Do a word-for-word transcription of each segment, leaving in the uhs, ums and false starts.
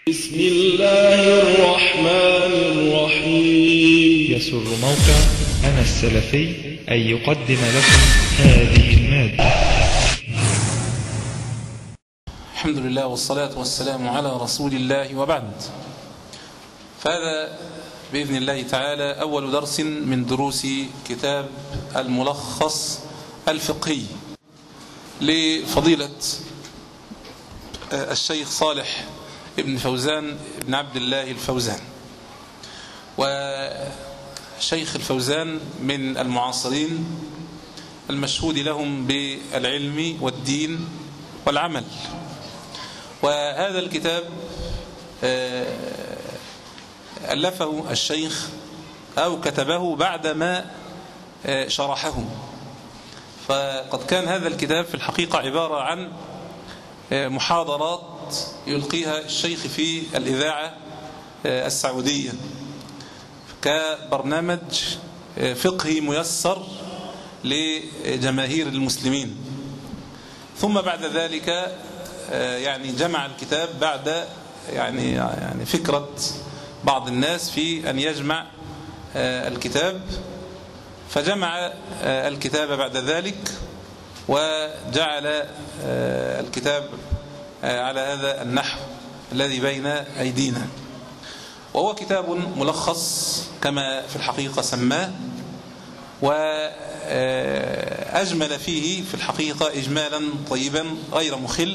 بسم الله الرحمن الرحيم. يسر موقع أنا السلفي أن يقدم لكم هذه المادة. الحمد لله والصلاة والسلام على رسول الله وبعد. فهذا بإذن الله تعالى أول درس من دروس كتاب الملخص الفقهي لفضيلة الشيخ صالح ابن فوزان ابن عبد الله الفوزان. وشيخ الفوزان من المعاصرين المشهود لهم بالعلم والدين والعمل. وهذا الكتاب ألفه الشيخ أو كتبه بعدما شرحه، فقد كان هذا الكتاب في الحقيقة عبارة عن محاضرات يلقيها الشيخ في الإذاعة السعودية كبرنامج فقهي ميسر لجماهير المسلمين. ثم بعد ذلك يعني جمع الكتاب بعد يعني يعني فكرة بعض الناس في أن يجمع الكتاب، فجمع الكتاب بعد ذلك وجعل الكتاب على هذا النحو الذي بين أيدينا، وهو كتاب ملخص كما في الحقيقة سماه، وأجمل فيه في الحقيقة إجمالا طيبا غير مخل.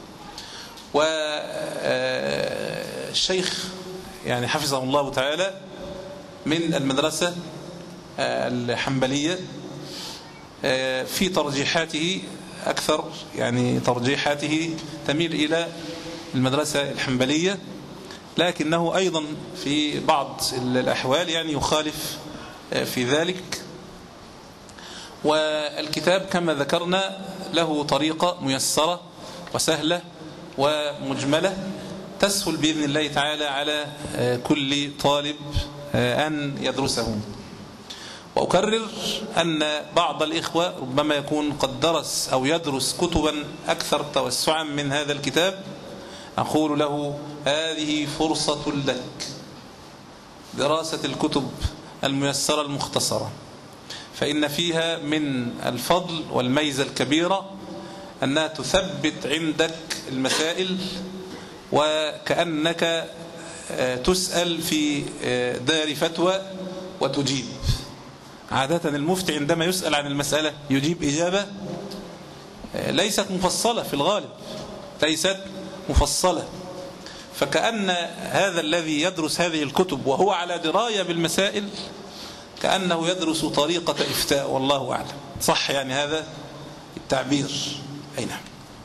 والشيخ يعني حفظه الله تعالى من المدرسة الحنبلية في ترجيحاته أكثر، يعني ترجيحاته تميل إلى المدرسة الحنبلية، لكنه أيضا في بعض الأحوال يعني يخالف في ذلك. والكتاب كما ذكرنا له طريقة ميسرة وسهلة ومجملة تسهل بإذن الله تعالى على كل طالب أن يدرسه. وأكرر أن بعض الإخوة ربما يكون قد درس أو يدرس كتبا أكثر توسعا من هذا الكتاب، أقول له هذه فرصة لك دراسة الكتب الميسرة المختصرة، فإن فيها من الفضل والميزة الكبيرة أنها تثبت عندك المسائل وكأنك تسأل في دار فتوى وتجيب. عادة المفتي عندما يسأل عن المسألة يجيب إجابة ليست مفصلة، في الغالب ليست مفصلة، فكأن هذا الذي يدرس هذه الكتب وهو على دراية بالمسائل كأنه يدرس طريقة إفتاء، والله أعلم. صح يعني هذا التعبير؟ أي نعم.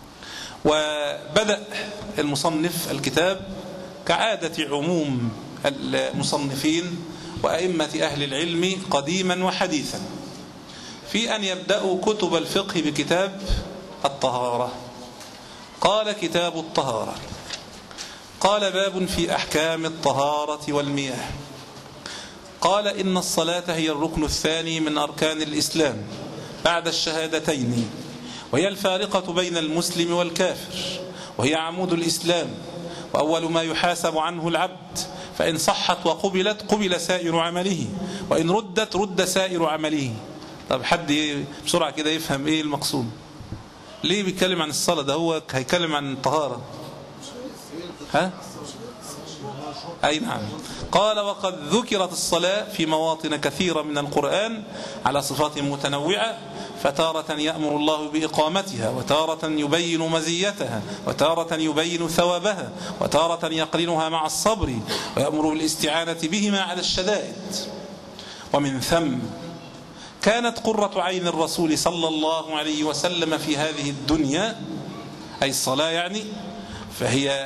وبدأ المصنف الكتاب كعادة عموم المصنفين وأئمة أهل العلم قديما وحديثا في أن يبدأوا كتب الفقه بكتاب الطهارة. قال كتاب الطهارة، قال باب في أحكام الطهارة والمياه. قال إن الصلاة هي الركن الثاني من أركان الإسلام بعد الشهادتين، وهي الفارقة بين المسلم والكافر، وهي عمود الإسلام وأول ما يحاسب عنه العبد، فإن صحت وقبلت قبل سائر عمله، وإن ردت رد سائر عمله. طب حد بسرعة كده يفهم إيه المقصود؟ ليه بيتكلم عن الصلاة؟ ده هو هيتكلم عن الطهارة. ها؟ أي نعم. قال وقد ذكرت الصلاة في مواطن كثيرة من القرآن على صفات متنوعة، فتارة يأمر الله بإقامتها، وتارة يبين مزيتها، وتارة يبين ثوابها، وتارة يقرنها مع الصبر، ويأمر بالاستعانة بهما على الشدائد. ومن ثم كانت قرة عين الرسول صلى الله عليه وسلم في هذه الدنيا، أي الصلاة يعني، فهي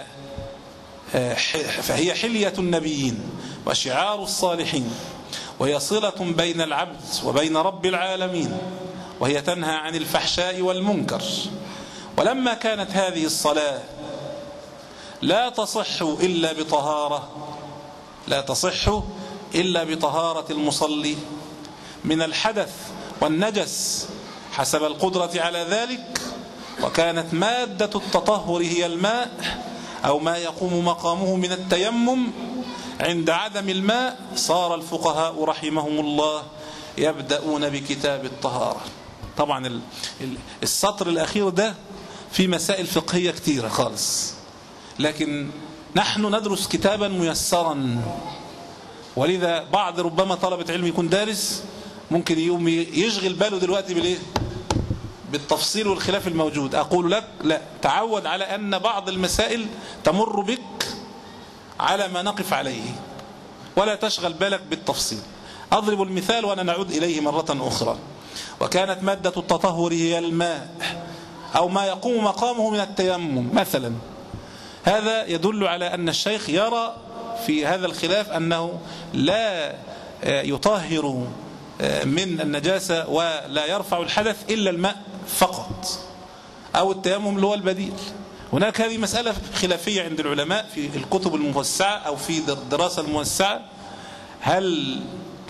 فهي حلية النبيين وشعار الصالحين، وهي صلة بين العبد وبين رب العالمين، وهي تنهى عن الفحشاء والمنكر. ولما كانت هذه الصلاة لا تصح إلا بطهارة لا تصح إلا بطهارة المصلي من الحدث والنجس حسب القدرة على ذلك، وكانت مادة التطهر هي الماء أو ما يقوم مقامه من التيمم عند عدم الماء صار الفقهاء رحمهم الله يبدأون بكتاب الطهارة. طبعا السطر الأخير ده في مسائل فقهية كتيرة خالص، لكن نحن ندرس كتابا ميسرا، ولذا بعض ربما طلبة علم يكون دارس ممكن يقوم يشغل باله دلوقتي بالايه؟ بالتفصيل والخلاف الموجود. أقول لك لا، تعود على أن بعض المسائل تمر بك على ما نقف عليه ولا تشغل بالك بالتفصيل. أضرب المثال وأنا نعود إليه مرة أخرى. وكانت مادة التطهر هي الماء أو ما يقوم مقامه من التيمم مثلا. هذا يدل على أن الشيخ يرى في هذا الخلاف أنه لا يطهر من النجاسة ولا يرفع الحدث إلا الماء فقط، أو التيمم اللي هو البديل. هناك هذه مسألة خلافية عند العلماء في الكتب الموسعة أو في الدراسة الموسعة، هل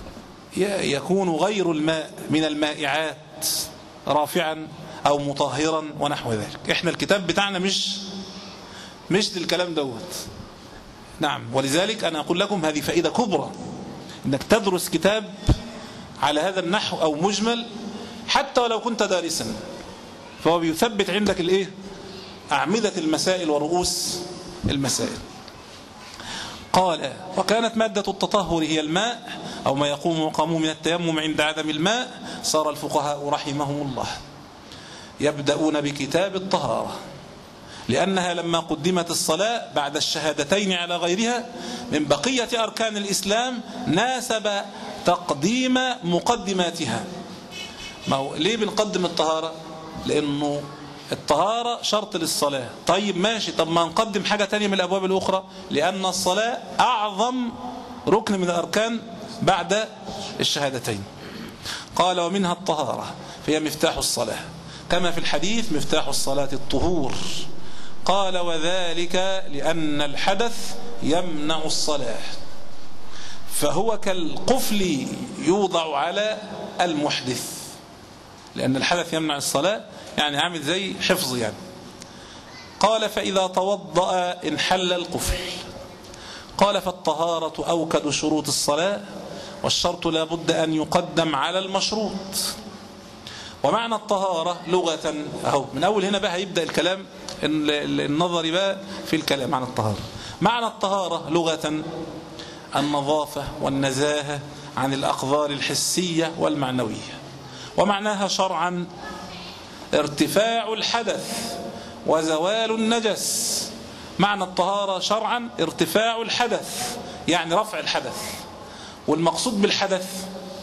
يكون غير الماء من المائعات رافعا أو مطهرا ونحو ذلك. احنا الكتاب بتاعنا مش مش للكلام دوت. نعم، ولذلك أنا أقول لكم هذه فائدة كبرى، إنك تدرس كتاب على هذا النحو أو مجمل حتى ولو كنت دارسا، فهو بيثبت عندك الإيه؟ أعمدة المسائل ورؤوس المسائل. قال وكانت مادة التطهر هي الماء أو ما يقوم مقامه من التيمم عند عدم الماء صار الفقهاء رحمهم الله يبدأون بكتاب الطهارة، لأنها لما قدمت الصلاة بعد الشهادتين على غيرها من بقية أركان الإسلام ناسب تقديم مقدماتها. ما هو ليه بنقدم الطهارة؟ لأنه الطهارة شرط للصلاة. طيب ماشي، طب ما نقدم حاجة تانية من الأبواب الأخرى، لأن الصلاة أعظم ركن من الأركان بعد الشهادتين. قال ومنها الطهارة فهي مفتاح الصلاة، كما في الحديث مفتاح الصلاة الطهور. قال وذلك لأن الحدث يمنع الصلاة، فهو كالقفل يوضع على المحدث، لأن الحدث يمنع الصلاة يعني عامل زي حفظ يعني. قال فإذا توضأ انحل القفل. قال فالطهارة أوكد شروط الصلاة، والشرط لا بد أن يقدم على المشروط. ومعنى الطهارة لغة أهو من أول هنا بقى هيبدأ الكلام النظري بقى في الكلام عن الطهارة. معنى الطهارة لغة النظافة والنزاهة عن الأقذار الحسية والمعنوية، ومعناها شرعا ارتفاع الحدث وزوال النجس. معنى الطهارة شرعا ارتفاع الحدث يعني رفع الحدث. والمقصود بالحدث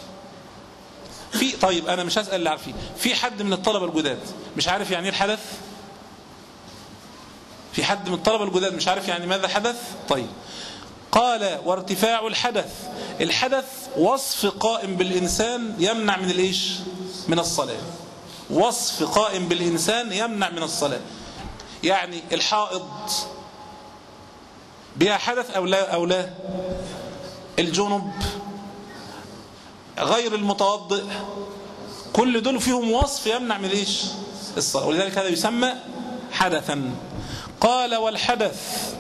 في طيب أنا مش هسأل اللي عارفين، في حد من الطلبة الجداد مش عارف يعني ايه الحدث؟ في حد من الطلبة الجداد مش عارف يعني ماذا حدث؟ طيب قال وارتفاع الحدث. الحدث وصف قائم بالإنسان يمنع من الإيش؟ من الصلاة. وصف قائم بالإنسان يمنع من الصلاة. يعني الحائض بها حدث أو لا أو لا؟ الجنب، غير المتوضئ، كل دول فيهم وصف يمنع من الإيش؟ الصلاة، ولذلك هذا يسمى حدثا. قال والحدث،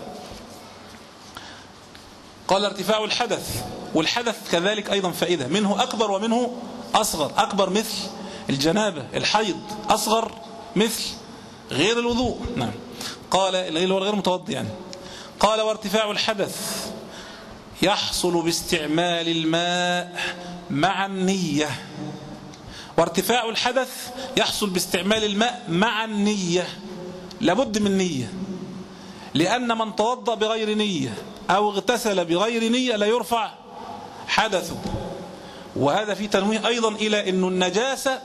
قال ارتفاع الحدث. والحدث كذلك أيضا فائدة، منه أكبر ومنه أصغر. أكبر مثل الجنابة الحيض، أصغر مثل غير الوضوء. نعم. قال اللي هو غير متوضئ يعني. قال وارتفاع الحدث يحصل باستعمال الماء مع النية. وارتفاع الحدث يحصل باستعمال الماء مع النية، لابد من نية، لأن من توضأ بغير نية أو اغتسل بغير نية لا يرفع حدثه. وهذا في تنويه أيضا إلى أن النجاسة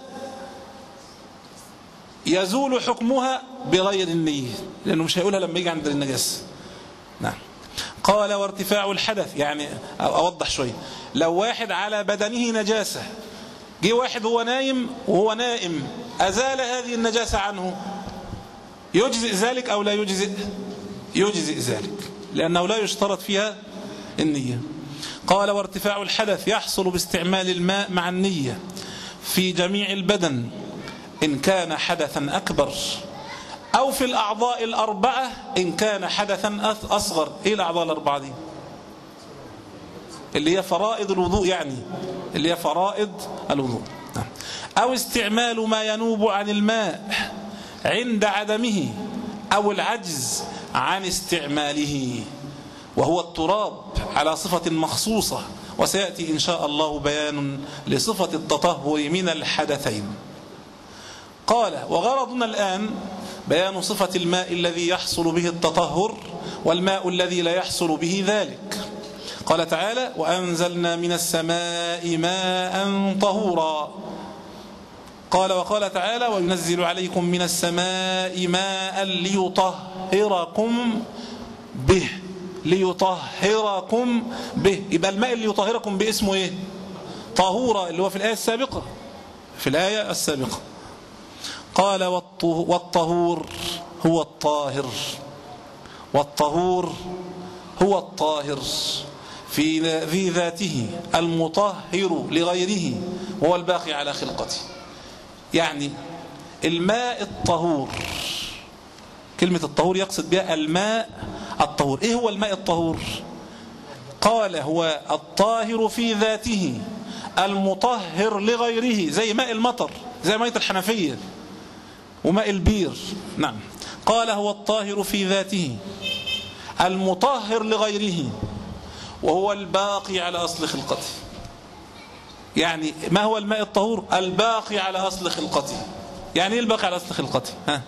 يزول حكمها بغير النية، لأنه مش هيقولها لما يجي عند النجاسة. نعم. قال وارتفاع الحدث يعني أوضح شوي، لو واحد على بدنه نجاسة، جه واحد هو نايم وهو نائم أزال هذه النجاسة عنه، يجزئ ذلك أو لا يجزئ؟ يجزئ ذلك، لأنه لا يشترط فيها النية. قال وارتفاع الحدث يحصل باستعمال الماء مع النية في جميع البدن إن كان حدثا أكبر أو في الأعضاء الأربعة إن كان حدثا أصغر. إيه الأعضاء الأربعة دي؟ اللي هي فرائض الوضوء، يعني اللي هي فرائض الوضوء. أو استعمال ما ينوب عن الماء عند عدمه أو العجز عن استعماله، وهو التراب على صفة مخصوصة، وسيأتي إن شاء الله بيان لصفة التطهر من الحدثين. قال: وغرضنا الآن بيان صفة الماء الذي يحصل به التطهر والماء الذي لا يحصل به ذلك. قال تعالى: وأنزلنا من السماء ماء طهورا. قال: وقال تعالى: وينزل عليكم من السماء ماء ليطهركم به. ليطهركم به، يبقى الماء اللي يطهركم به اسمه ايه؟ طهورا، اللي هو في الآية السابقة في الآية السابقة. قال: والطهور هو الطاهر. والطهور هو الطاهر في في ذاته المطهر لغيره، وهو الباقي على خلقته. يعني الماء الطهور، كلمة الطهور يقصد بها الماء الطهور. ايه هو الماء الطهور؟ قال: هو الطاهر في ذاته المطهر لغيره، زي ماء المطر، زي ماء الحنفية وماء البير. نعم. قال: هو الطاهر في ذاته المطهر لغيره، وهو الباقي على أصل خلقته. يعني ما هو الماء الطهور؟ الباقي على أصل خلقته. يعني ايه الباقي على أصل خلقته؟ ها؟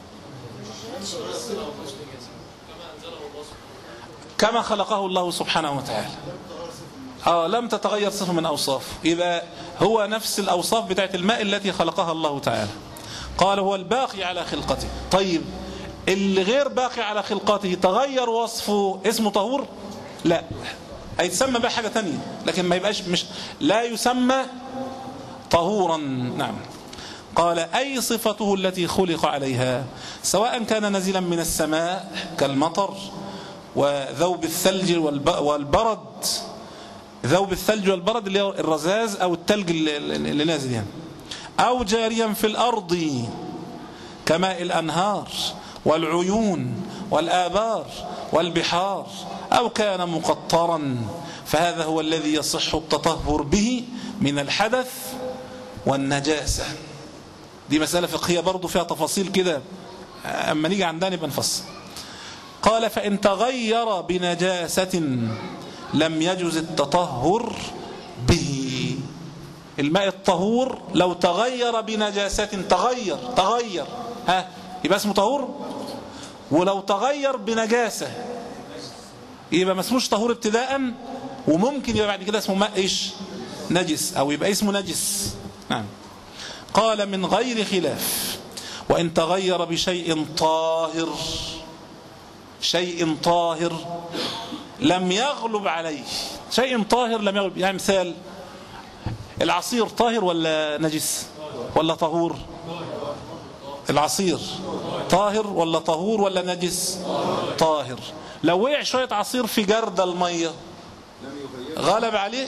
كما خلقه الله سبحانه وتعالى. آه لم تتغير صفة من أوصافه، إذا هو نفس الأوصاف بتاعت الماء التي خلقها الله تعالى. قال: هو الباقي على خلقته. طيب اللي غير باقي على خلقته تغير وصفه اسمه طهور؟ لا، هيتسمى بقى حاجة تانية، لكن ما يبقاش مش لا يسمى طهورا. نعم. قال: أي صفته التي خلق عليها، سواء كان نزلا من السماء كالمطر وذوب الثلج والبرد، ذوب الثلج والبرد اللي هو الرذاذ أو الثلج اللي نازل يعني، أو جاريا في الأرض كماء الأنهار والعيون والآبار والبحار، أو كان مقطرا، فهذا هو الذي يصح التطهر به من الحدث والنجاسة. دي مسألة فقهية برضو فيها تفاصيل كده، أما نيجي عندنا نبقى نفصل. قال: فإن تغير بنجاسة لم يجوز التطهر به. الماء الطهور لو تغير بنجاسة، تغير تغير ها يبقى اسمه طهور، ولو تغير بنجاسة يبقى ما اسموش طهور ابتداء، وممكن يبقى بعد كده اسمه ماء ايش؟ نجس، او يبقى اسمه نجس. نعم. قال: من غير خلاف. وإن تغير بشيء طاهر، شيء طاهر لم يغلب عليه، شيء طاهر لم يغلب. يعني مثال العصير طاهر ولا نجس ولا طهور؟ العصير طاهر ولا طهور ولا نجس؟ طاهر. لو وقع شوية عصير في جرد المية غلب عليه؟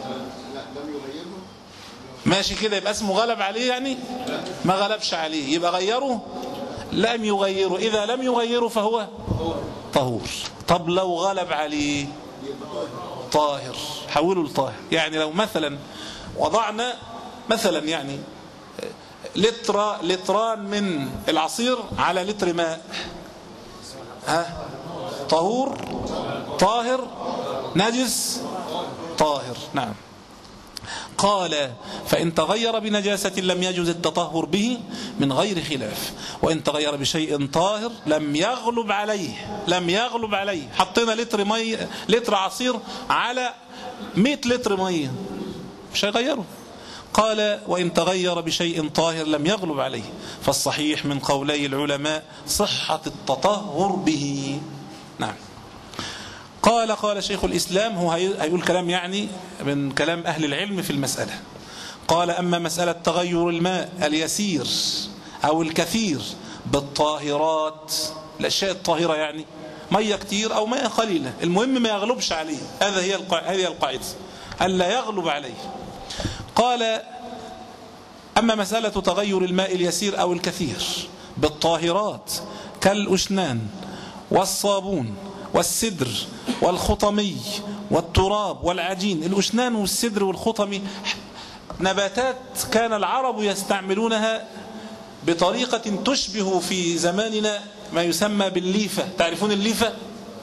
ماشي كده، يبقى اسمه غلب عليه يعني؟ ما غلبش عليه، يبقى غيره؟ لم يغيره. إذا لم يغيره فهو طهور. طب لو غلب عليه؟ طاهر، حوله لطاهر. يعني لو مثلا وضعنا مثلا يعني لتر لتران من العصير على لتر ماء، ها طهور طاهر نجس طاهر. نعم. قال: فإن تغير بنجاسة لم يجوز التطهر به من غير خلاف. وإن تغير بشيء طاهر لم يغلب عليه، لم يغلب عليه. حطينا لتر مي لتر عصير على مئة لتر مية، مش هيغيره. قال: وإن تغير بشيء طاهر لم يغلب عليه. فالصحيح من قولي العلماء صحة التطهر به. نعم. قال قال شيخ الإسلام، هو هيقول كلام يعني من كلام أهل العلم في المسألة. قال: أما مسألة تغير الماء اليسير أو الكثير بالطاهرات، الأشياء الطاهرة يعني مية كتير أو مية قليلة، المهم ما يغلبش عليه. هذا هي هذه القاعدة، ألا يغلب عليه. قال: أما مسألة تغير الماء اليسير أو الكثير بالطاهرات كالأشنان والصابون والسدر والخطمي والتراب والعجين. الأشنان والسدر والخطمي نباتات كان العرب يستعملونها بطريقة تشبه في زماننا ما يسمى بالليفة. تعرفون الليفة؟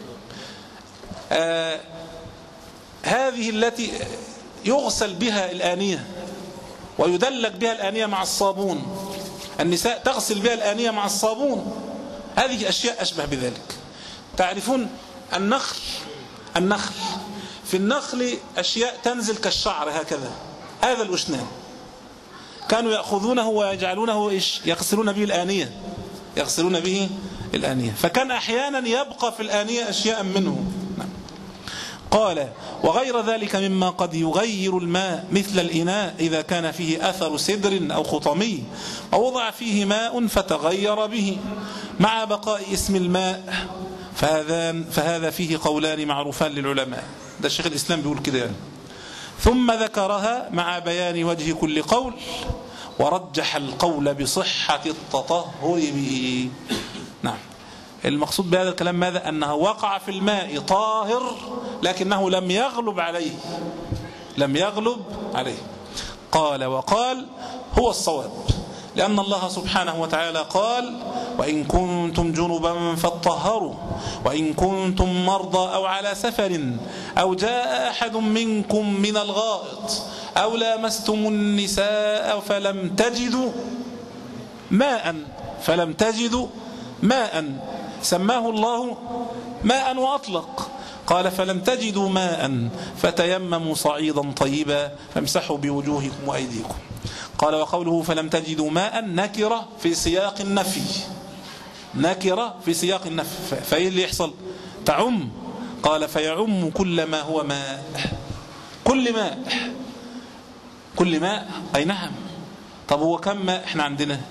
آه هذه التي يغسل بها الآنية ويدلك بها الآنية مع الصابون. النساء تغسل بها الآنية مع الصابون. هذه أشياء أشبه بذلك. تعرفون النخل؟ النخل في النخل أشياء تنزل كالشعر هكذا، هذا الأشنان. كانوا يأخذونه ويجعلونه إيش؟ يغسلون به الآنية، يغسلون به الآنية. فكان أحيانا يبقى في الآنية أشياء منه. قال وغير ذلك مما قد يغير الماء مثل الإناء إذا كان فيه أثر سدر أو خطمي ووضع فيه ماء فتغير به مع بقاء اسم الماء، فهذا, فهذا فيه قولان معروفان للعلماء. ده الشيخ الإسلام بيقول كده يعني. ثم ذكرها مع بيان وجه كل قول ورجح القول بصحة التطهر به. نعم، المقصود بهذا الكلام ماذا؟ أنه وقع في الماء طاهر لكنه لم يغلب عليه، لم يغلب عليه. قال وقال هو الصواب، لأن الله سبحانه وتعالى قال وإن كنتم جنبا فاطهروا وإن كنتم مرضى أو على سفر أو جاء أحد منكم من الغائط أو لامستم النساء فلم تجدوا ماء فلم تجدوا ماء سماه الله ماء وأطلق. قال فلم تجدوا ماء فتيمموا صعيدا طيبا فامسحوا بوجوهكم وأيديكم. قال وقوله فلم تجدوا ماء نكرة في سياق النفي، نكرة في سياق النفي، فإيه اللي يحصل؟ تعم. قال فيعم كل ما هو ماء، كل ماء، كل ماء. أي نعم. طب هو كم ماء احنا عندنا؟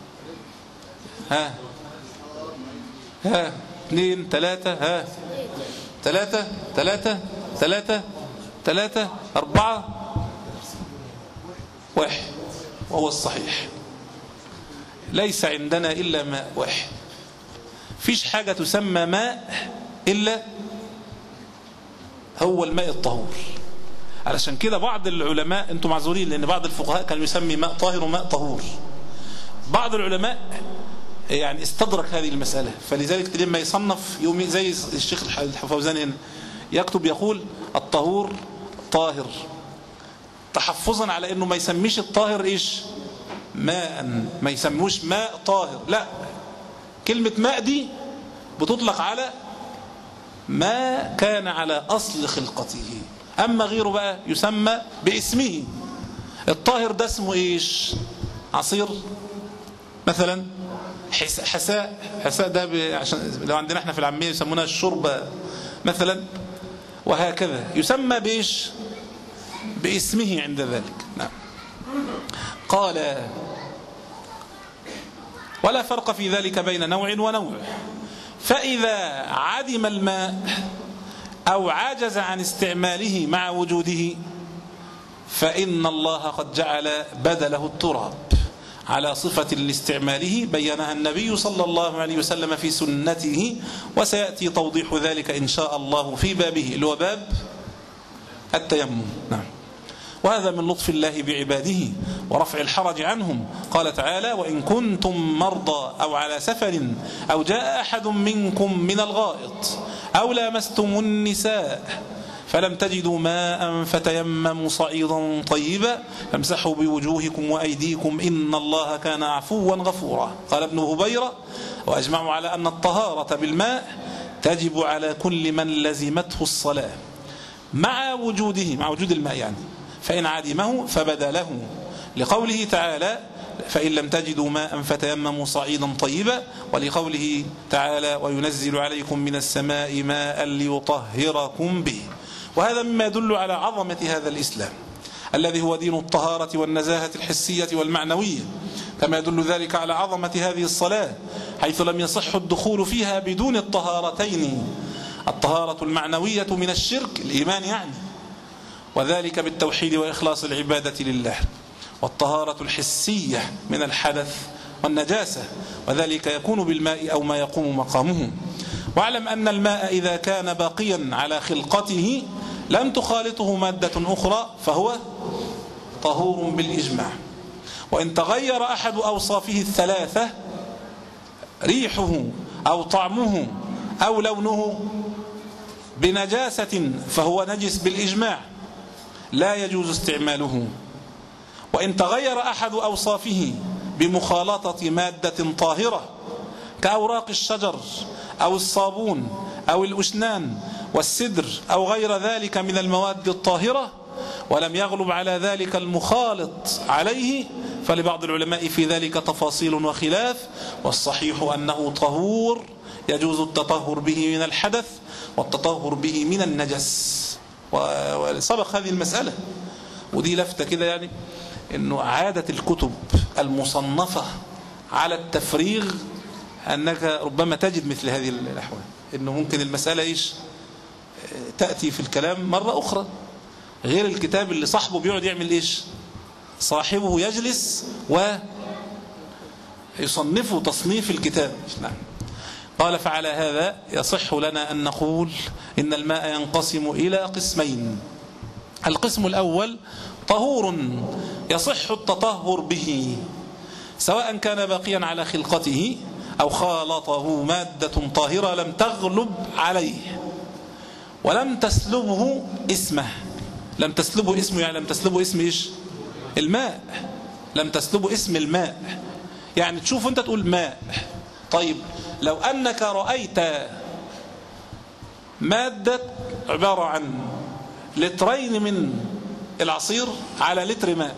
ها ها اثنين ثلاثة ها ثلاثة ثلاثة ثلاثة ثلاثة أربعة واحد، وهو الصحيح. ليس عندنا إلا ماء واحد. فيش حاجة تسمى ماء إلا هو الماء الطهور. علشان كده بعض العلماء، انتم معذورين لأن بعض الفقهاء كانوا يسمي ماء طاهر وماء طهور. بعض العلماء يعني استدرك هذه المسألة، فلذلك لما يصنف يومي زي الشيخ الحفوزاني هنا يكتب يقول الطهور طاهر، تحفظا على انه ما يسميش الطاهر ايش؟ ماء، ما يسموش ماء طاهر. لا، كلمة ماء دي بتطلق على ما كان على اصل خلقته، اما غيره بقى يسمى باسمه. الطاهر ده اسمه ايش؟ عصير مثلا، حساء، حساء ده عشان لو عندنا احنا في العامية يسمونها الشوربة مثلا، وهكذا يسمى بايش؟ باسمه عند ذلك. نعم. قال ولا فرق في ذلك بين نوع ونوع، فإذا عدم الماء أو عجز عن استعماله مع وجوده فإن الله قد جعل بدله التراب على صفة لاستعماله بينها النبي صلى الله عليه وسلم في سنته، وسيأتي توضيح ذلك إن شاء الله في بابه اللي هو باب التيمم. نعم. وهذا من لطف الله بعباده ورفع الحرج عنهم. قال تعالى وإن كنتم مرضى أو على سفر أو جاء أحد منكم من الغائط أو لامستم النساء فلم تجدوا ماء فتيمموا صعيدا طيبا فامسحوا بوجوهكم وأيديكم إن الله كان عفوا غفورا. قال ابن هبيرة وأجمعوا على أن الطهارة بالماء تجب على كل من لزمته الصلاة مع وجوده، مع وجود الماء يعني، فإن عدمه فبدا له، لقوله تعالى فإن لم تجدوا ماء فتيمموا صعيدا طيبا، ولقوله تعالى وينزل عليكم من السماء ماء ليطهركم به. وهذا مما يدل على عظمة هذا الإسلام الذي هو دين الطهارة والنزاهة الحسية والمعنوية، كما يدل ذلك على عظمة هذه الصلاة حيث لم يصح الدخول فيها بدون الطهارتين، الطهارة المعنوية من الشرك الإيمان يعني، وذلك بالتوحيد وإخلاص العبادة لله، والطهارة الحسية من الحدث والنجاسة، وذلك يكون بالماء أو ما يقوم مقامه. واعلم أن الماء إذا كان باقيا على خلقته لم تخالطه مادة أخرى فهو طهور بالإجماع. وإن تغير أحد أوصافه الثلاثة، ريحه أو طعمه أو لونه، بنجاسة فهو نجس بالإجماع لا يجوز استعماله. وإن تغير أحد أوصافه بمخالطة مادة طاهرة كأوراق الشجر أو الصابون أو الأشنان والسدر أو غير ذلك من المواد الطاهرة، ولم يغلب على ذلك المخالط عليه، فلبعض العلماء في ذلك تفاصيل وخلاف، والصحيح أنه طهور يجوز التطهر به من الحدث والتطهر به من النجس. وسبق هذه المسألة، ودي لفتة كده يعني، إنه عادة الكتب المصنفة على التفريغ أنك ربما تجد مثل هذه الأحوال، إنه ممكن المسألة إيش تأتي في الكلام مرة أخرى غير الكتاب اللي صاحبه بيقعد يعمل إيش، صاحبه يجلس ويصنفه تصنيف الكتاب. نعم. قال فعلى هذا يصح لنا أن نقول إن الماء ينقسم إلى قسمين. القسم الأول طهور يصح التطهر به سواء كان باقيا على خلقته أو خالطه مادة طاهرة لم تغلب عليه ولم تسلبه اسمه. لم تسلبه اسمه يعني لم تسلبه اسم إيش؟ الماء. لم تسلبه اسم الماء، يعني تشوف أنت تقول ماء. طيب لو أنك رأيت مادة عبارة عن لترين من العصير على لتر ماء،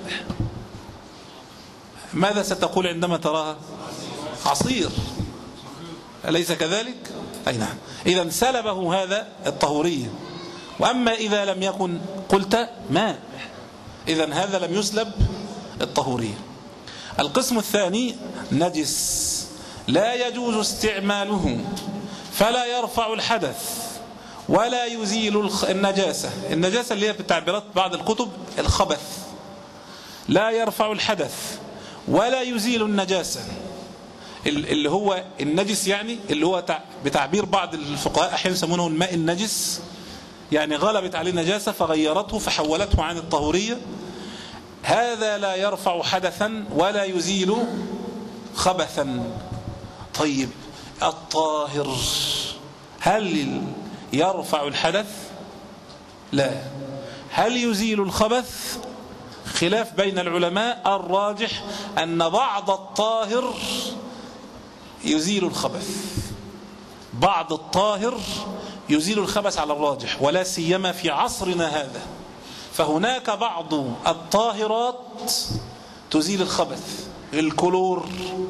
ماذا ستقول عندما تراها؟ عصير، أليس كذلك؟ أي نعم. إذا سلبه هذا الطهورية. وأما إذا لم يكن قلت ماء، إذا هذا لم يسلب الطهورية. القسم الثاني نجس لا يجوز استعماله فلا يرفع الحدث ولا يزيل النجاسة. النجاسة اللي هي بتعبيرات بعض الكتب الخبث. لا يرفع الحدث ولا يزيل النجاسة، اللي هو النجس يعني اللي هو بتعبير بعض الفقهاء أحيانا يسمونه الماء النجس، يعني غلبت عليه النجاسة فغيرته فحولته عن الطهورية. هذا لا يرفع حدثا ولا يزيل خبثا. طيب الطاهر هل يرفع الحدث؟ لا. هل يزيل الخبث؟ خلاف بين العلماء، الراجح أن بعض الطاهر يزيل الخبث، بعض الطاهر يزيل الخبث على الراجح، ولا سيما في عصرنا هذا، فهناك بعض الطاهرات تزيل الخبث. الكلور،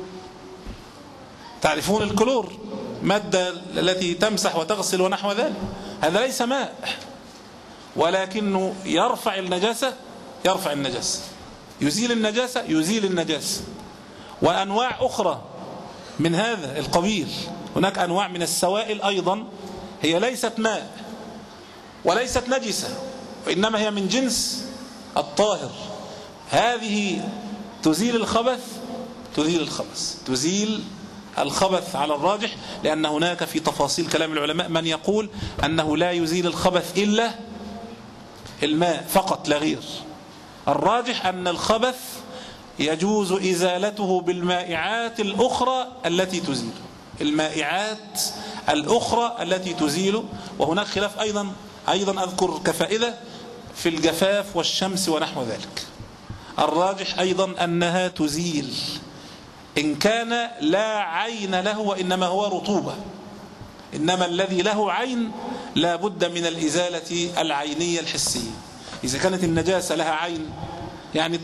تعرفون الكلور، مادة التي تمسح وتغسل ونحو ذلك، هذا ليس ماء ولكنه يرفع النجاسة، يرفع النجاسة، يزيل النجاسة، يزيل النجاسة. وأنواع أخرى من هذا القبيل، هناك أنواع من السوائل أيضا هي ليست ماء وليست نجسة، وإنما هي من جنس الطاهر، هذه تزيل الخبث، تزيل الخبث تزيل الخبث على الراجح، لأن هناك في تفاصيل كلام العلماء من يقول أنه لا يزيل الخبث إلا الماء فقط لا غير. الراجح أن الخبث يجوز إزالته بالمائعات الأخرى التي تزيل، المائعات الأخرى التي تزيل. وهناك خلاف أيضا أيضا أذكر كفائدة في الجفاف والشمس ونحو ذلك. الراجح أيضا أنها تزيل إن كان لا عين له وإنما هو رطوبة، إنما الذي له عين لا بد من الإزالة العينية الحسية. إذا كانت النجاسة لها عين، يعني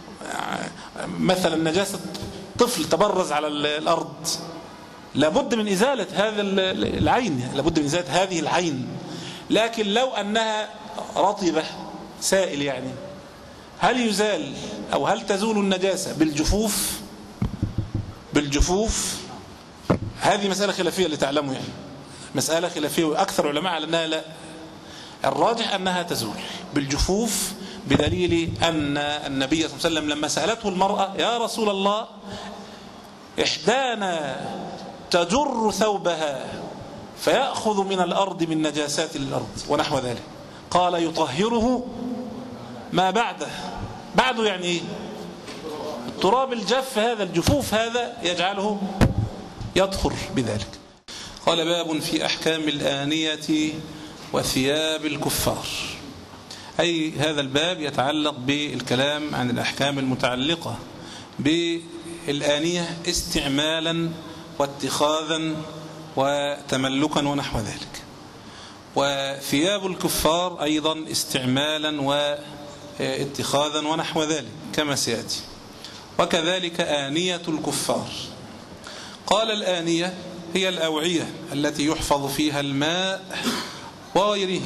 مثلا نجاسة طفل تبرز على الأرض، لابد من إزالة هذا العين، لابد من إزالة هذه العين. لكن لو أنها رطبة سائل، يعني هل يزال أو هل تزول النجاسة بالجفوف؟ بالجفوف هذه مسألة خلافية اللي تعلموا، يعني مسألة خلافية، وأكثر علماء على أنها لا. الراجح أنها تزول بالجفوف، بدليل أن النبي صلى الله عليه وسلم لما سألته المرأة يا رسول الله إحدانا تجر ثوبها فيأخذ من الأرض من نجاسات الأرض ونحو ذلك. قال يطهره ما بعده. بعده يعني إيه؟ التراب الجف هذا، الجفوف هذا يجعله يطهر بذلك. قال باب في أحكام الآنية وثياب الكفار. أي هذا الباب يتعلق بالكلام عن الأحكام المتعلقة بالآنية استعمالا واتخاذا وتملكا ونحو ذلك، وثياب الكفار أيضا استعمالا واتخاذا ونحو ذلك كما سيأتي، وكذلك آنية الكفار. قال الآنية هي الأوعية التي يحفظ فيها الماء وغيره،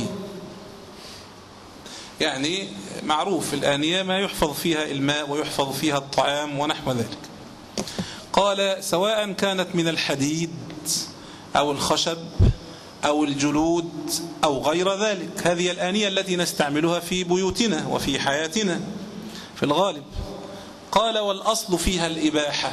يعني معروف الآنية ما يحفظ فيها الماء ويحفظ فيها الطعام ونحو ذلك. قال سواء كانت من الحديد أو الخشب أو الجلود أو غير ذلك، هذه الآنية التي نستعملها في بيوتنا وفي حياتنا في الغالب. قال والأصل فيها الإباحة،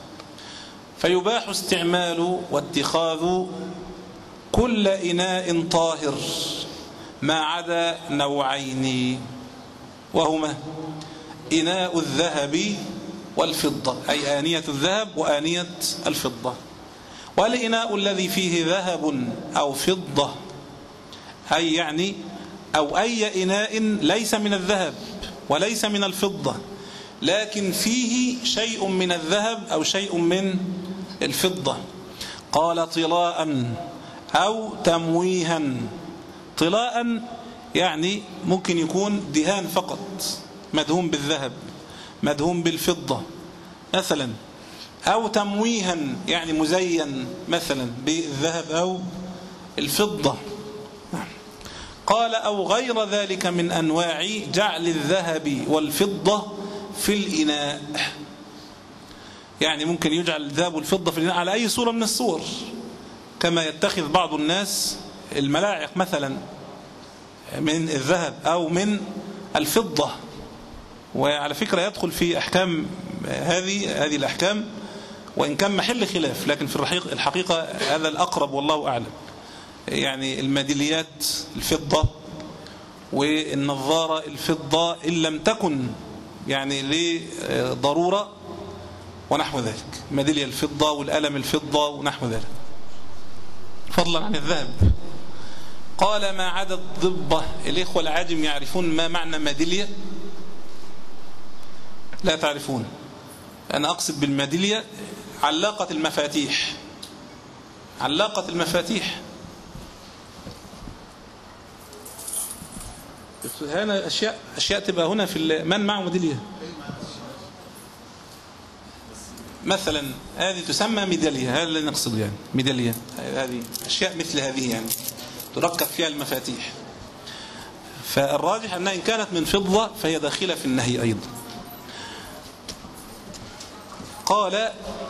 فيباح استعمال واتخاذ كل إناء طاهر ما عدا نوعين، وهما إناء الذهب والفضة، أي آنية الذهب وآنية الفضة. والإناء الذي فيه ذهب أو فضة، أي يعني أو أي إناء ليس من الذهب وليس من الفضة لكن فيه شيء من الذهب أو شيء من الفضة. قال طلاء أو تمويها. طلاء يعني ممكن يكون دهان فقط، مدهون بالذهب مدهون بالفضة مثلا، أو تمويها يعني مزين مثلا بالذهب أو الفضة. قال أو غير ذلك من أنواع جعل الذهب والفضة في الإناء، يعني ممكن يجعل الذهب والفضة في الإناء على أي صورة من الصور، كما يتخذ بعض الناس الملاعق مثلا من الذهب أو من الفضة. وعلى فكرة يدخل في أحكام هذه هذه الأحكام وإن كان محل خلاف، لكن في الحقيقة هذا الأقرب والله أعلم. يعني الميداليات الفضة والنظارة الفضة إن لم تكن يعني لضرورة ونحو ذلك، ميدالية الفضة والقلم الفضة ونحو ذلك فضلا عن الذهب. قال ما عدا الضبة. الإخوة العاجم يعرفون ما معنى ميدالية؟ لا تعرفون. أنا أقصد بالميدالية علاقة المفاتيح، علاقة المفاتيح. هنا أشياء أشياء تبقى هنا في من معه ميدالية مثلا، هذه تسمى ميدالية، هذا اللي نقصد يعني ميدالية. هذه أشياء مثل هذه يعني تركب فيها المفاتيح. فالراجح أنها إن كانت من فضة فهي داخلة في النهي أيضا. قال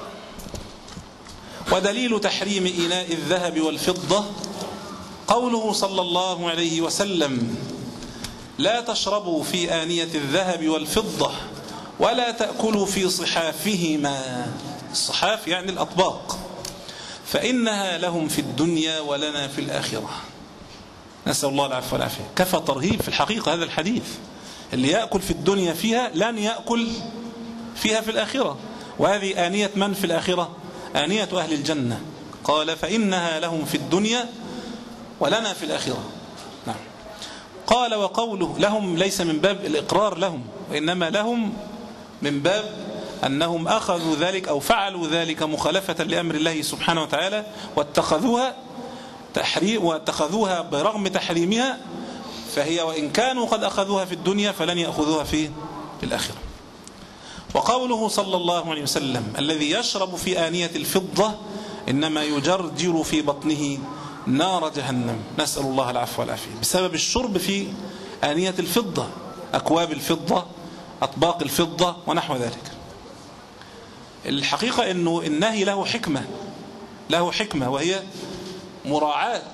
ودليل تحريم إناء الذهب والفضة قوله صلى الله عليه وسلم لا تشربوا في آنية الذهب والفضة ولا تأكلوا في صحافهما. الصحاف يعني الأطباق، فإنها لهم في الدنيا ولنا في الآخرة. نسأل الله العفو والعافية. كفى ترهيب في الحقيقة هذا الحديث. اللي يأكل في الدنيا فيها لن يأكل فيها في الآخرة. وهذه آنية من في الآخرة؟ آنية أهل الجنة. قال فإنها لهم في الدنيا ولنا في الآخرة. نعم. قال وقوله لهم ليس من باب الإقرار لهم، وإنما لهم من باب أنهم أخذوا ذلك أو فعلوا ذلك مخالفة لأمر الله سبحانه وتعالى واتخذوها تحريم واتخذوها برغم تحريمها، فهي وإن كانوا قد أخذوها في الدنيا فلن يأخذوها في الآخرة. وقوله صلى الله عليه وسلم الذي يشرب في آنية الفضة إنما يجرجر في بطنه نار جهنم. نسأل الله العفو والعافية بسبب الشرب في آنية الفضة، أكواب الفضة، أطباق الفضة ونحو ذلك. الحقيقة أنه النهي له حكمة، له حكمة وهي مراعاة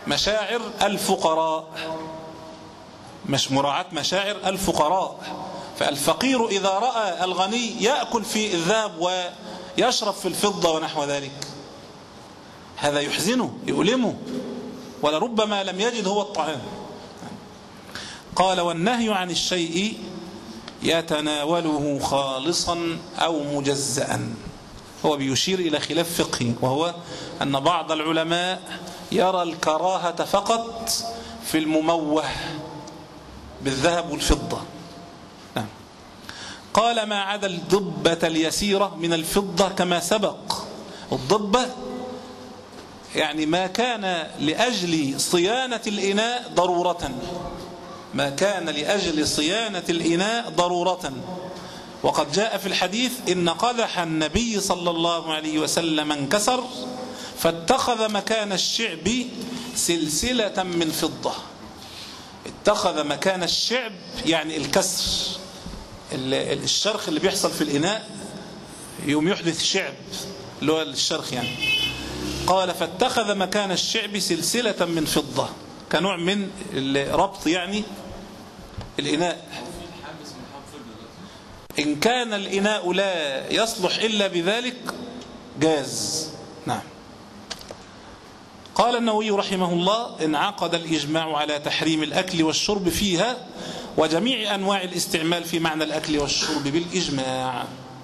مشاعر الفقراء، مش مراعاة مشاعر الفقراء. فالفقير إذا رأى الغني يأكل في الذهب ويشرب في الفضة ونحو ذلك، هذا يحزنه يؤلمه، ولربما لم يجد هو الطعام. قال: والنهي عن الشيء يتناوله خالصا أو مجزأ. هو بيشير إلى خلاف فقهي، وهو أن بعض العلماء يرى الكراهة فقط في المموه بالذهب والفضة. نعم. قال: ما عدا الضبة اليسيرة من الفضة كما سبق. الضبة يعني ما كان لأجل صيانة الإناء ضرورة، ما كان لأجل صيانة الإناء ضرورة. وقد جاء في الحديث: إن قدح النبي صلى الله عليه وسلم انكسر فاتخذ مكان الشعب سلسلة من فضة. اتخذ مكان الشعب يعني الكسر، الشرخ اللي بيحصل في الإناء يوم يحدث شعب اللي هو الشرخ يعني. قال: فاتخذ مكان الشعب سلسلة من فضة، كنوع من الربط يعني الإناء. إن كان الإناء لا يصلح إلا بذلك جاز. نعم. قال النووي رحمه الله: انعقد الإجماع على تحريم الأكل والشرب فيها وجميع أنواع الاستعمال في معنى الأكل والشرب بالإجماع.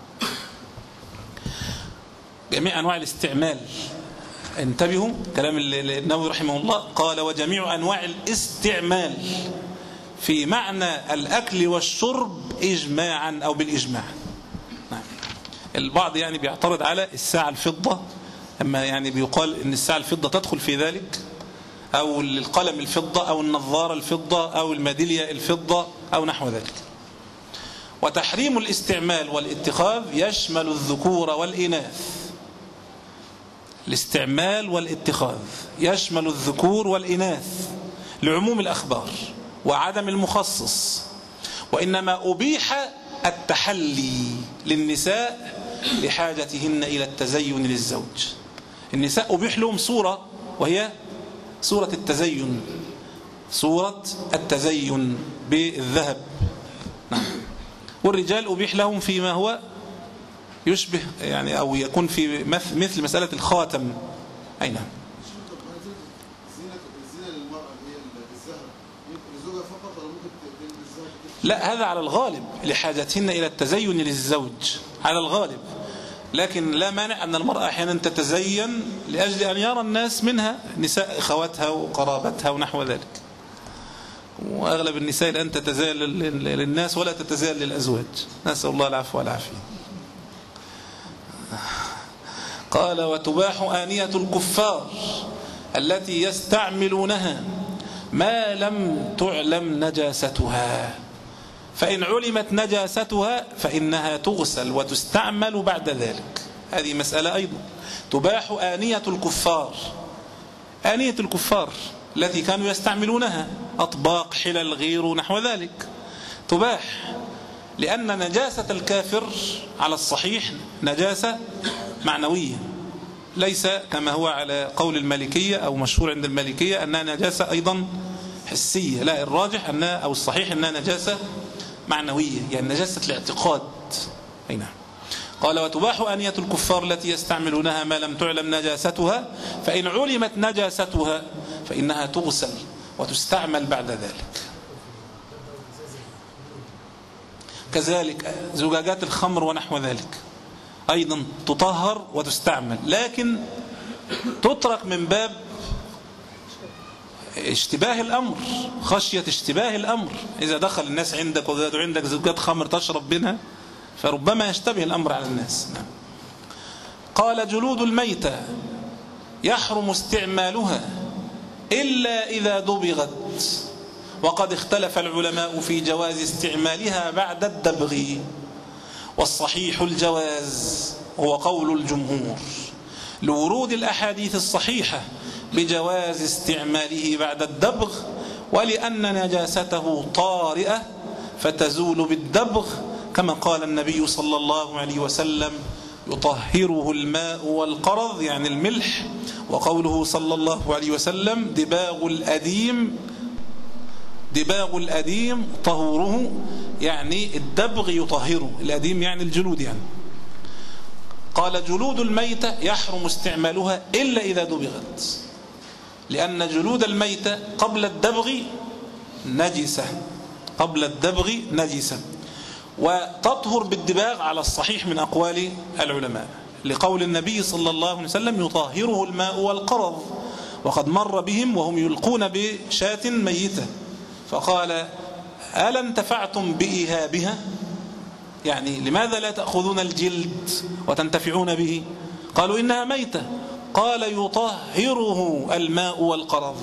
جميع أنواع الاستعمال، انتبهوا كلام النووي رحمه الله، قال: وجميع أنواع الاستعمال في معنى الأكل والشرب إجماعا أو بالإجماع. نعم. البعض يعني بيعترض على الساعة الفضة، أما يعني بيقال إن الساعة الفضة تدخل في ذلك، أو القلم الفضة أو النظارة الفضة أو الميدالية الفضة أو نحو ذلك. وتحريم الاستعمال والاتخاذ يشمل الذكور والإناث. الاستعمال والاتخاذ يشمل الذكور والإناث لعموم الأخبار وعدم المخصص، وإنما أبيح التحلي للنساء لحاجتهن إلى التزين للزوج. النساء أبيح لهم صورة، وهي صورة التزين، صورة التزين بالذهب. نعم. والرجال أبيح لهم فيما هو يشبه يعني أو يكون في مثل مسألة الخاتم. أي نعم. لا، هذا على الغالب لحاجتهن إلى التزين للزوج على الغالب، لكن لا مانع أن المرأة أحيانا تتزين لأجل أن يرى الناس منها نساء أخواتها وقرابتها ونحو ذلك. وأغلب النساء الآن تتزين للناس ولا تتزين للأزواج، نسأل الله العفو والعافية. قال: وتباح آنية الكفار التي يستعملونها ما لم تعلم نجاستها، فإن علمت نجاستها فإنها تغسل وتستعمل بعد ذلك. هذه مسألة أيضا. تباح آنية الكفار، آنية الكفار التي كانوا يستعملونها، أطباق، حلل، غير نحو ذلك، تباح، لأن نجاسة الكافر على الصحيح نجاسة معنوية، ليس كما هو على قول المالكية أو مشهور عند المالكية أنها نجاسة أيضا حسية. لا، الراجح أنها أو الصحيح أنها نجاسة معنوية، يعني نجاسة الاعتقاد. أي نعم. قال: وتباح آنية الكفار التي يستعملونها ما لم تعلم نجاستها، فإن علمت نجاستها فإنها تغسل وتستعمل بعد ذلك. كذلك زجاجات الخمر ونحو ذلك أيضا تطهر وتستعمل، لكن تترك من باب اشتباه الأمر، خشية اشتباه الأمر. إذا دخل الناس عندك وزادوا عندك زجاجات خمر تشرب منها فربما يشتبه الأمر على الناس. قال: جلود الميتة يحرم استعمالها إلا إذا دبغت، وقد اختلف العلماء في جواز استعمالها بعد الدبغ، والصحيح الجواز هو قول الجمهور لورود الأحاديث الصحيحة بجواز استعماله بعد الدبغ، ولأن نجاسته طارئة فتزول بالدبغ، كما قال النبي صلى الله عليه وسلم: يطهره الماء والقرض، يعني الملح، وقوله صلى الله عليه وسلم: دباغ الأديم دباغ الأديم طهوره، يعني الدبغ يطهره، الأديم يعني الجلود يعني. قال جلود الميتة يحرم استعمالها إلا إذا دبغت، لأن جلود الميتة قبل الدبغ نجسة، قبل الدبغ نجسة، وتطهر بالدباغ على الصحيح من أقوال العلماء، لقول النبي صلى الله عليه وسلم يطهره الماء والقرض، وقد مر بهم وهم يلقون بشاة ميتة فقال ألا انتفعتم بإيهابها؟ يعني لماذا لا تأخذون الجلد وتنتفعون به؟ قالوا إنها ميتة. قال يطهره الماء والقرض.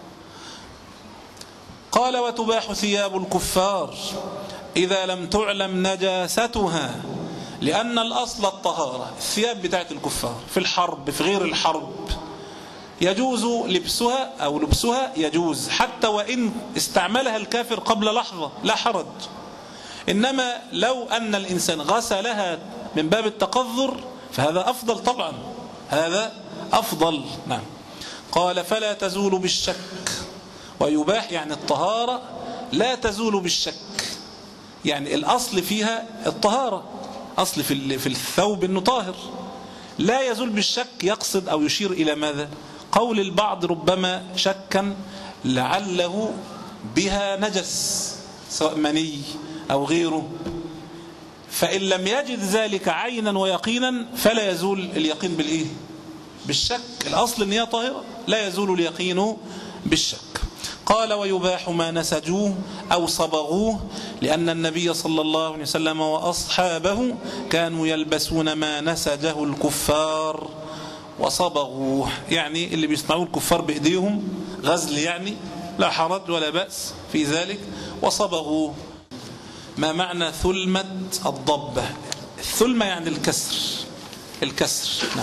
قال وتباح ثياب الكفار إذا لم تعلم نجاستها، لأن الأصل الطهارة. الثياب بتاعت الكفار في الحرب في غير الحرب يجوز لبسها أو لبسها يجوز حتى وإن استعملها الكافر قبل لحظة لا حرج، إنما لو أن الإنسان غسلها من باب التقذر فهذا أفضل طبعا، هذا أفضل. نعم. قال فلا تزول بالشك، ويباح يعني الطهارة لا تزول بالشك، يعني الأصل فيها الطهارة، أصل في الثوب أنه طاهر، لا يزول بالشك. يقصد أو يشير إلى ماذا؟ قول البعض ربما شكا لعله بها نجس سواء مني أو غيره، فإن لم يجد ذلك عينا ويقينا فلا يزول اليقين بالإيه؟ بالشك. الأصل أن هي طاهرة لا يزول اليقين بالشك. قال ويباح ما نسجوه أو صبغوه، لأن النبي صلى الله عليه وسلم وأصحابه كانوا يلبسون ما نسجه الكفار وصبغوه، يعني اللي بيصنعوه الكفار بإيديهم غزل يعني لا حرج ولا بأس في ذلك. وصبغوه. ما معنى ثلمة الضبة؟ الثلمة يعني الكسر، الكسر. نعم.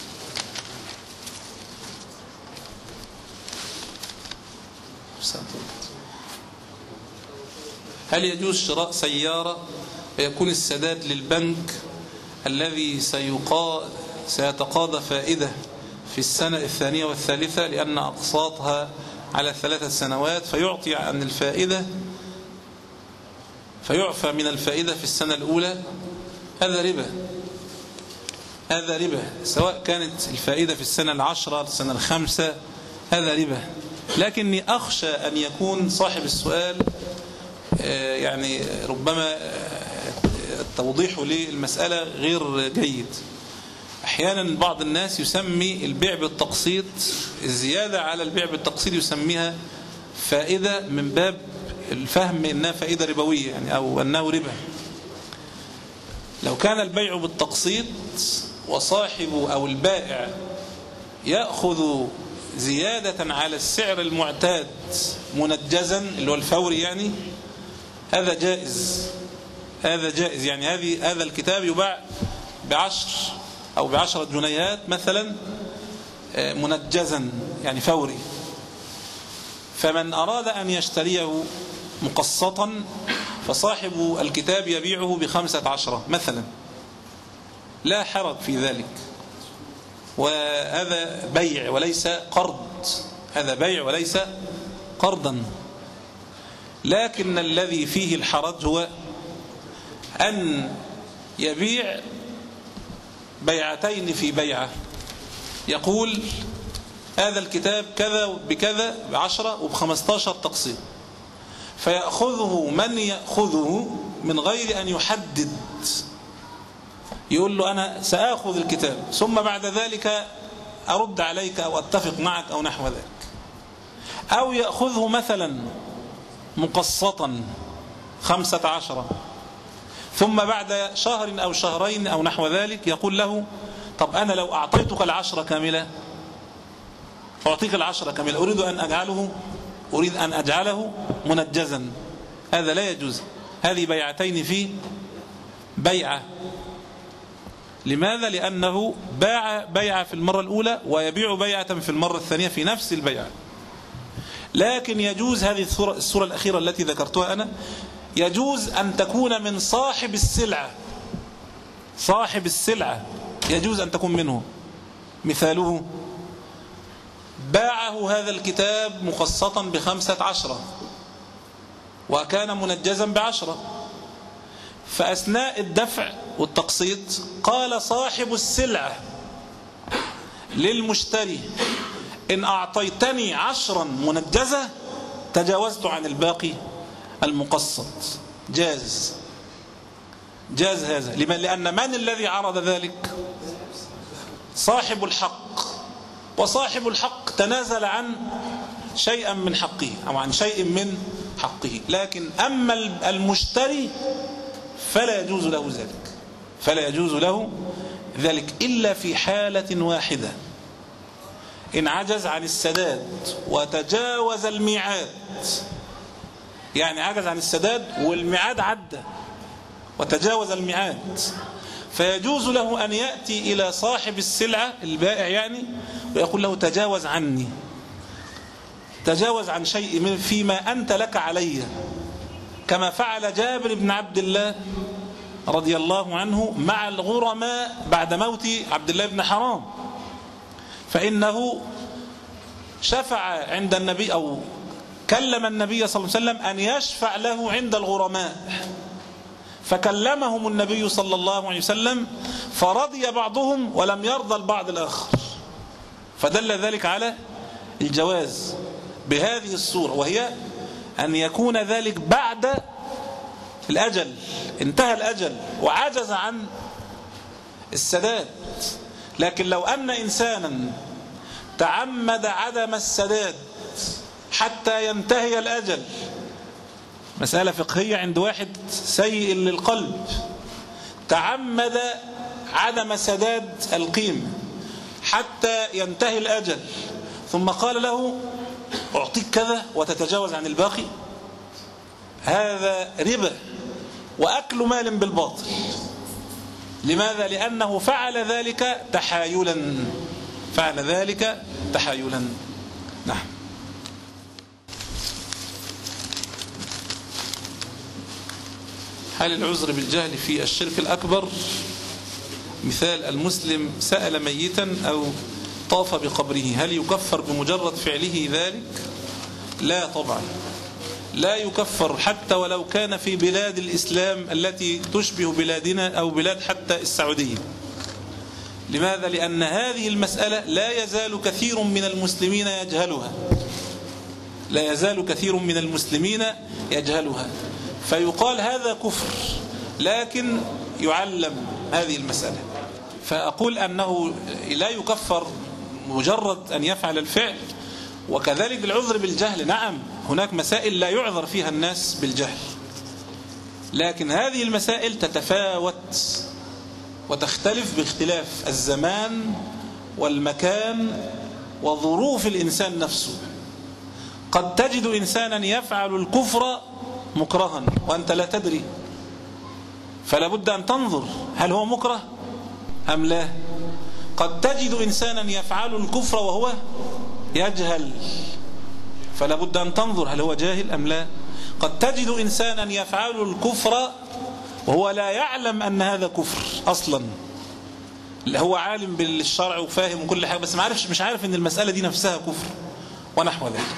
هل يجوز شراء سيارة ويكون السداد للبنك الذي سيقا سيتقاضى فائدة في السنة الثانية والثالثة لأن أقساطها على ثلاثة سنوات، فيعطي عن الفائدة فيعفى من الفائدة في السنة الأولى؟ هذا ربا، هذا ربا، سواء كانت الفائدة في السنة العشرة السنة الخامسة، هذا ربا. لكني أخشى أن يكون صاحب السؤال يعني ربما توضيحه للمسألة غير جيد. أحيانا بعض الناس يسمي البيع بالتقسيط، الزيادة على البيع بالتقسيط يسميها فائدة من باب الفهم إنها فائدة ربوية يعني أو أنه ربا. لو كان البيع بالتقسيط وصاحب أو البائع يأخذ زيادة على السعر المعتاد منجزا اللي هو الفوري يعني، هذا جائز، هذا جائز. يعني هذه هذا الكتاب يباع بعشر أو بعشرة جنيهات مثلا منجزا يعني فوري، فمن أراد أن يشتريه مقسطا فصاحب الكتاب يبيعه بخمسة عشرة مثلا، لا حرج في ذلك، وهذا بيع وليس قرض، هذا بيع وليس قرضا. لكن الذي فيه الحرج هو أن يبيع بيعتين في بيعة، يقول هذا الكتاب كذا بكذا بعشرة وبخمستاشر تقسيط، فيأخذه من يأخذه من غير أن يحدد، يقول له أنا سأخذ الكتاب ثم بعد ذلك أرد عليك أو أتفق معك أو نحو ذلك، أو يأخذه مثلا مقسطا خمسة عشر ثم بعد شهر أو شهرين أو نحو ذلك يقول له طب أنا لو أعطيتك العشرة كاملة، أعطيك العشرة كاملة، أريد أن أجعله أريد أن أجعله منجزا، هذا لا يجوز. هذه بيعتين في بيعة. لماذا؟ لأنه باع بيعة في المرة الأولى ويبيع بيعة في المرة الثانية في نفس البيعة. لكن يجوز هذه الصورة, الصورة الأخيرة التي ذكرتها أنا، يجوز أن تكون من صاحب السلعة، صاحب السلعة يجوز أن تكون منه. مثاله باعه هذا الكتاب مقسطا بخمسة عشرة، وكان منجزا بعشرة، فأثناء الدفع والتقسيط قال صاحب السلعة للمشتري: إن أعطيتني عشرا منجزة تجاوزت عن الباقي المقسط. جاز جاز هذا. لمن؟ لأن من الذي عرض ذلك؟ صاحب الحق، وصاحب الحق تنازل عن شيئا من حقه أو عن شيء من حقه. لكن أما المشتري فلا يجوز له ذلك، فلا يجوز له ذلك إلا في حالة واحدة: إن عجز عن السداد وتجاوز الميعاد. يعني عجز عن السداد والميعاد عدى وتجاوز الميعاد، فيجوز له أن يأتي إلى صاحب السلعة البائع يعني ويقول له: تجاوز عني، تجاوز عن شيء من فيما أنت لك علي، كما فعل جابر بن عبد الله رضي الله عنه مع الغرماء بعد موت عبد الله بن حرام. فإنه شفع عند النبي أو كلم النبي صلى الله عليه وسلم أن يشفع له عند الغرماء، فكلمهم النبي صلى الله عليه وسلم فرضي بعضهم ولم يرضى البعض الآخر، فدل ذلك على الجواز بهذه الصورة، وهي أن يكون ذلك بعد الأجل، انتهى الأجل وعجز عن السداد. لكن لو أن إنسانا تعمد عدم السداد حتى ينتهي الأجل، مسألة فقهية عند واحد سيء للقلب، تعمد عدم سداد القيمة حتى ينتهي الأجل ثم قال له: أعطيك كذا وتتجاوز عن الباقي، هذا ربا وأكل مال بالباطل. لماذا؟ لأنه فعل ذلك تحايلا، فعل ذلك تحايلا. نعم. هل العذر بالجهل في الشرك الأكبر؟ مثال: المسلم سأل ميتا أو طاف بقبره، هل يكفر بمجرد فعله ذلك؟ لا طبعا، لا يكفر حتى ولو كان في بلاد الإسلام التي تشبه بلادنا أو بلاد حتى السعودية. لماذا؟ لأن هذه المسألة لا يزال كثير من المسلمين يجهلها، لا يزال كثير من المسلمين يجهلها، فيقال هذا كفر لكن يعلم هذه المسألة. فأقول أنه لا يكفر مجرد أن يفعل الفعل. وكذلك العذر بالجهل، نعم هناك مسائل لا يعذر فيها الناس بالجهل، لكن هذه المسائل تتفاوت وتختلف باختلاف الزمان والمكان وظروف الإنسان نفسه. قد تجد إنسانا يفعل الكفر مكرها وأنت لا تدري، فلا بد أن تنظر هل هو مكره أم لا. قد تجد إنسانا يفعل الكفر وهو يجهل، فلا بد أن تنظر هل هو جاهل أم لا. قد تجد إنسانا يفعل الكفر وهو لا يعلم أن هذا كفر أصلا، هو عالم بالشرع وفاهم وكل حاجة بس ما عارفش، مش عارف أن المسألة دي نفسها كفر ونحو ذلك.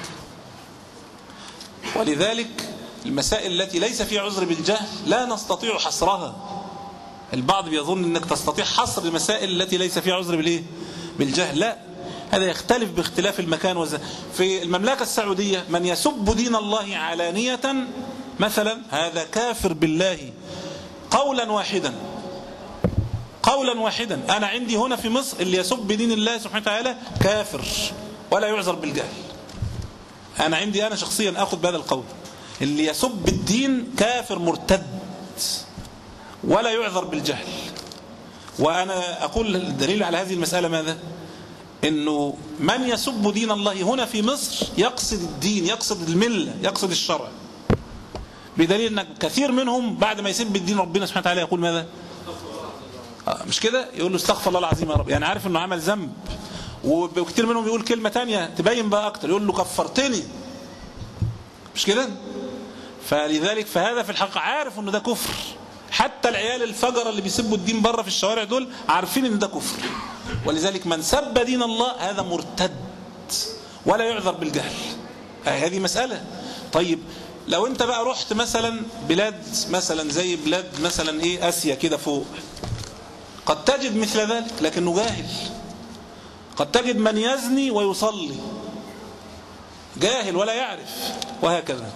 ولذلك المسائل التي ليس فيها عذر بالجهل لا نستطيع حصرها. البعض بيظن أنك تستطيع حصر المسائل التي ليس فيها عذر بالإيه؟ بالجهل. لا، هذا يختلف باختلاف المكان والزمان. في المملكة السعودية من يسب دين الله علانية مثلا هذا كافر بالله قولا واحدا، قولا واحدا. أنا عندي هنا في مصر اللي يسب دين الله سبحانه وتعالى كافر ولا يعذر بالجهل. أنا عندي أنا شخصيا أخذ بهذا القول، اللي يسب الدين كافر مرتد ولا يعذر بالجهل. وأنا أقول الدليل على هذه المسألة ماذا؟ إنه من يسب دين الله هنا في مصر يقصد الدين، يقصد الملة، يقصد الشرع، بدليل أن كثير منهم بعد ما يسب الدين ربنا سبحانه وتعالى يقول ماذا؟ آه مش كده؟ يقول له استغفر الله العظيم يا رب، يعني عارف أنه عمل ذنب. وكثير منهم يقول كلمة تانية تبين بقى أكتر، يقول له كفرتني، مش كده؟ فلذلك فهذا في الحق عارف أنه ده كفر. حتى العيال الفجر اللي بيسبوا الدين بره في الشوارع دول عارفين أن ده كفر. ولذلك من سب دين الله هذا مرتد ولا يعذر بالجهل. هذه مسألة. طيب لو انت بقى رحت مثلا بلاد مثلا زي بلاد مثلا ايه اسيا كده فوق، قد تجد مثل ذلك لكنه جاهل. قد تجد من يزني ويصلي جاهل ولا يعرف، وهكذا.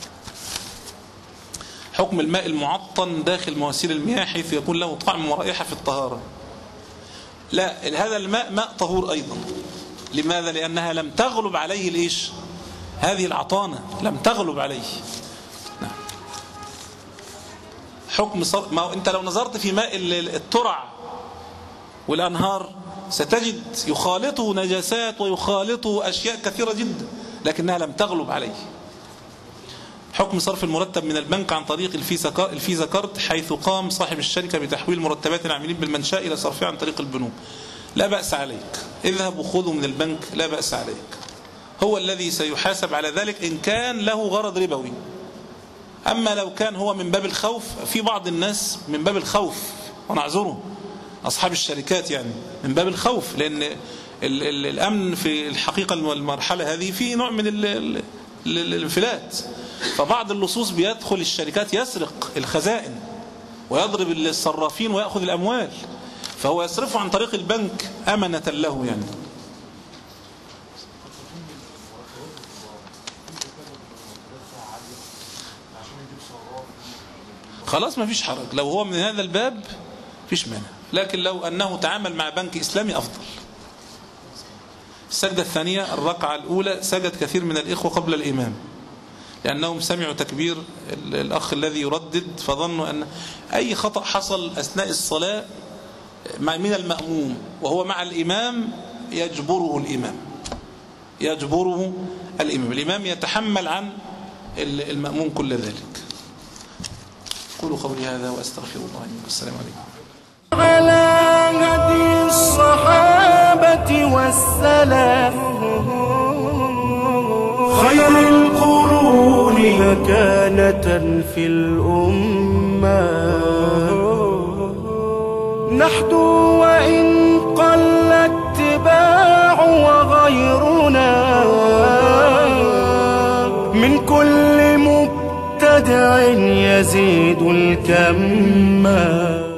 حكم الماء المعطن داخل مواسير المياه حيث يكون له طعم ورائحة في الطهارة. لا، هذا الماء ماء طهور أيضا. لماذا؟ لأنها لم تغلب عليه الإيش؟ هذه العطانة لم تغلب عليه. نعم. حكم صر... ما أنت لو نظرت في ماء الترع والأنهار ستجد يخالطه نجاسات ويخالطه أشياء كثيرة جدا، لكنها لم تغلب عليه. حكم صرف المرتب من البنك عن طريق الفيزا كارد حيث قام صاحب الشركة بتحويل مرتبات العاملين بالمنشأة إلى صرفها عن طريق البنوك. لا بأس عليك، اذهب وخذه من البنك، لا بأس عليك. هو الذي سيحاسب على ذلك إن كان له غرض ربوي. أما لو كان هو من باب الخوف، في بعض الناس من باب الخوف، ونعذره أصحاب الشركات يعني من باب الخوف، لأن ال ال الأمن في الحقيقة المرحلة هذه فيه نوع من الانفلات. فبعض اللصوص بيدخل الشركات يسرق الخزائن ويضرب الصرافين ويأخذ الأموال، فهو يصرفه عن طريق البنك أمنة له يعني. خلاص ما فيش حرج، لو هو من هذا الباب فيش مانع، لكن لو أنه تعامل مع بنك إسلامي أفضل. السجدة الثانية الركعة الأولى سجد كثير من الإخوة قبل الإمام لأنهم سمعوا تكبير الأخ الذي يردد، فظنوا أن أي خطأ حصل أثناء الصلاة من المأموم وهو مع الإمام يجبره الإمام يجبره الإمام الإمام يتحمل عن المأموم كل ذلك. قولوا قولي هذا وأستغفر الله لي. السلام عليكم. على هدي الصحابة والسلف خير القرون مكانة في الأمة، نحدو وإن قل اتباع وغيرنا من كل مبتدع يزيد الكم.